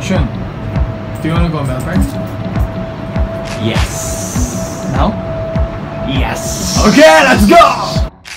Shun, do you want to go Melbourne? Yes. No? Yes. Okay, let's go!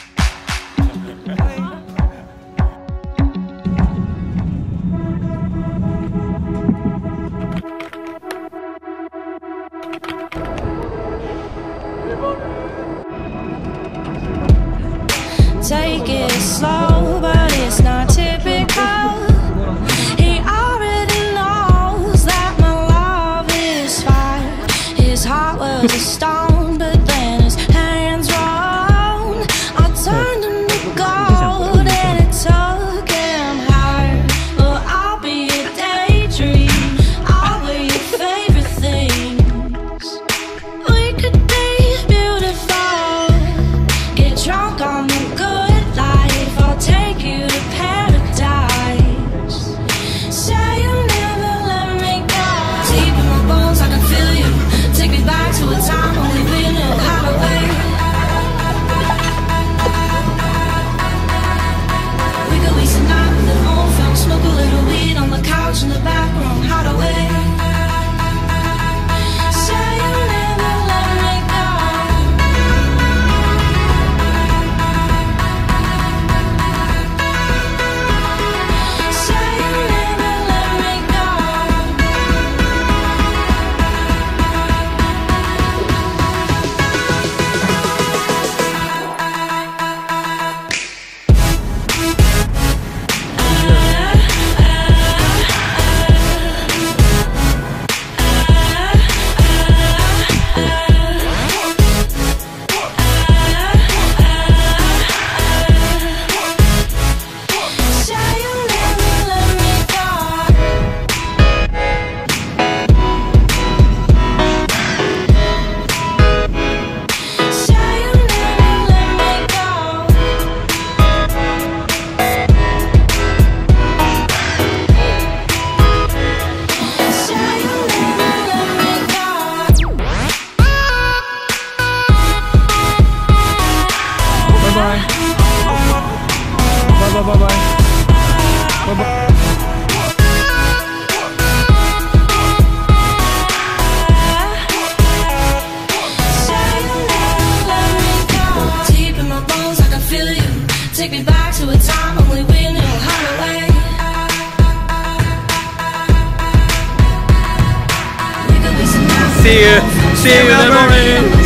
Take it slow, but it's not typical. He already knows that my love is fire. His heart was a stone, but then his hands rolled. I turned him to gold and it took him higher. Well, I'll be a daydream. I'll wear your favorite things. We could be beautiful. Get drunk on the good life. I'll take you to paradise. Say you'll never let me go. Deep in my bones, I can feel you. Take me back to a time only we knew how to wait. We could waste a night with an old film, smoke a little weed on the couch in the back room. How to wait. Say you'll never let me go. Say you'll never let me go. Say you'll never let me go. Say you'll never let me go. Say you'll never let me go. Bye-bye. Bye-bye. Bye-bye. Say you'll never let me go. Deep in my bones, I can feel you. Take me back to a time only we knew how to wait. We could be some See you in the morning.